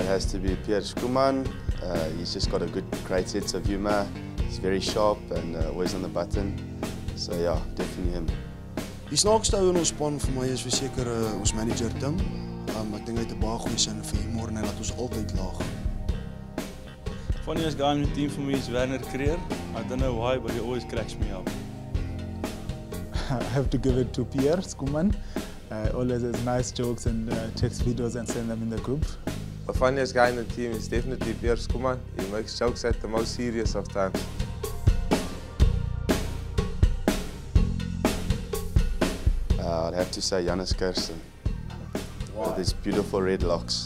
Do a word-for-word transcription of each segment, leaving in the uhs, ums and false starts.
it has to be Pierre Schoeman. Uh, he's just got a good, great sense of humour. He's very sharp and uh, always on the button. So yeah, definitely him. Die snaakste ou in ons span vir my is verseker uh, ons manager Tim. Um, ek dink hy het 'n baie goeie sin vir humor en hy laat ons altyd lag. Funniest guy in the team for me is Werner Creer. I don't know why, but he always cracks me up. I have to give it to Pierre Schoeman. Uh, always has nice jokes and uh, takes videos and sends them in the group. The funniest guy in the team is definitely Pierre Schoeman. He makes jokes at the most serious of times. Uh, I'd have to say Jannes Kirsten. With his beautiful red locks.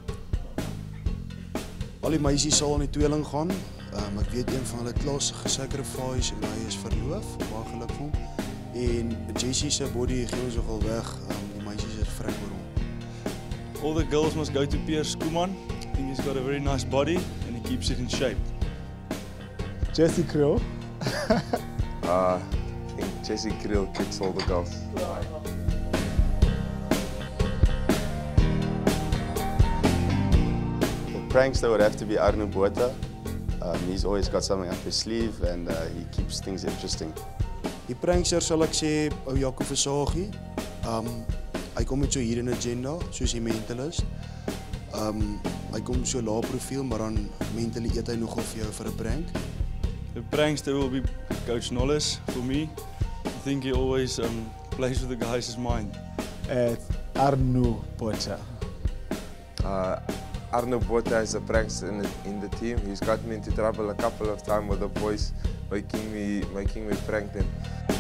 Al die meisies sal aan die tweeling gaan. Um, ek weet een van hulle klas gesacrifice en hy is verloof, baie geluk vir hom. En Jessie se body gee ons nogal weg. Um, die meisies is vrek oor hom. All the girls must go to Pierre Schoeman. I think he's got a very nice body and he keeps it in shape. Jesse Kriel. uh, I think Jesse Kriel kicks all the girls. Prankster would have to be Arno Botha. Um, he's always got something up his sleeve and uh, he keeps things interesting. Die prankster sal ek sê ou Jaco Versagie. Um, hy kom met so hier 'n agenda, soos die mentalist. Um, hy kom so lae profiel, maar dan mentally eet hy nogal vir jou vir 'n prank. The prankster will be Coach Nolles for me. I think he always um, plays with the guys' mind. Uh, Arno Botha. Uh, Arno Botha is a prankster in the, in the team. He's got me into trouble a couple of times with the boys, making me making me prank them.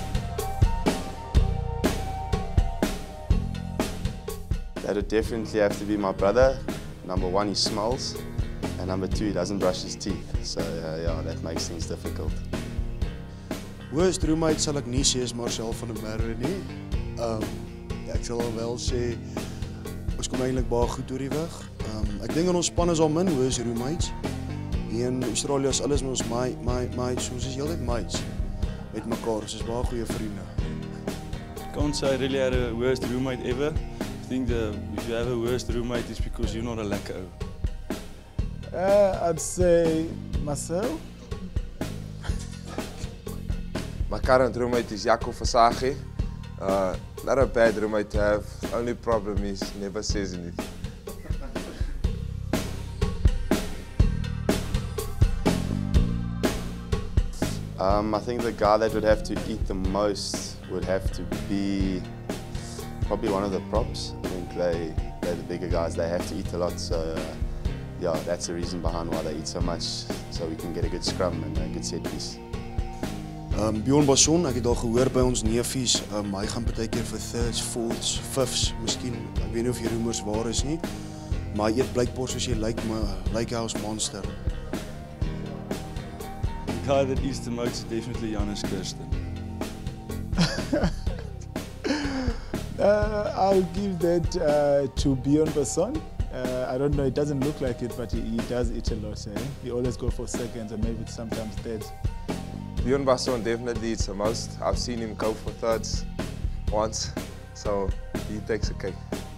That would definitely have to be my brother. Number one, he smells, and number two, he doesn't brush his teeth. So uh, yeah, that makes things difficult. Worst roommate sal ek nie sê is Marcel van der Merwe nie. Um, ek sal wel sê ons kom eintlik baie goed oor die weg. Um, ek dink in ons span is al min worst roommates. Hier in Australië is alles met ons my my mates, ons is heeltyd mates met mekaar. Ons is baie goeie vriende. Can't say I really had a worst roommate ever. I think the, if you have a worst roommate, it's because you're not a lekker ou. Uh, I'd say Marcel. My current roommate is Jaco Versagie. Uh, not a bad roommate to have. Only problem is never says anything. Um, I think the guy that would have to eat the most would have to be probably one of the props. I think they, they're the bigger guys, they have to eat a lot, so uh, yeah, that's the reason behind why they eat so much, so we can get a good scrum and a good set piece. Um, Bjorn Basson, ek het al gehoor by ons neefies, um, hy gaan partykeer vir thirds, fourths, fifths, miskien, ek weet nie of die rumors waar is nie, maar hy eet blykbaar soos jy lyk, maar lyk hy as monster. The guy that eats the most is definitely Jannes Kirsten. uh, I'll give that uh, to Bjorn Basson. Uh, I don't know, it doesn't look like it, but he, he does eat a lot. Eh? He always goes for seconds and maybe sometimes thirds. Bjorn Basson definitely eats the most. I've seen him go for thirds once, so he takes a cake.